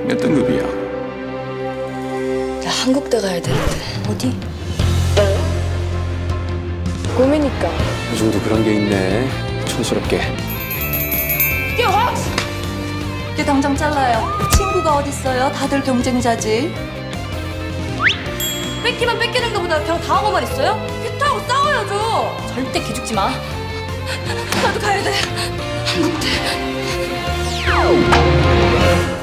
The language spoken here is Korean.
몇 등급이야? 나 한국대 가야 되는데. 어디? 꿈이니까. 요즘도 그런 게 있네. 촌스럽게. 뛰어와! 이게 당장 잘라요. 친구가 어딨어요? 다들 경쟁자지. 뺏기면 뺏기는 것보다 그냥 당하고만 있어요? 휘타고 싸워야죠. 절대 기죽지 마. 나도 가야 돼. 한국대.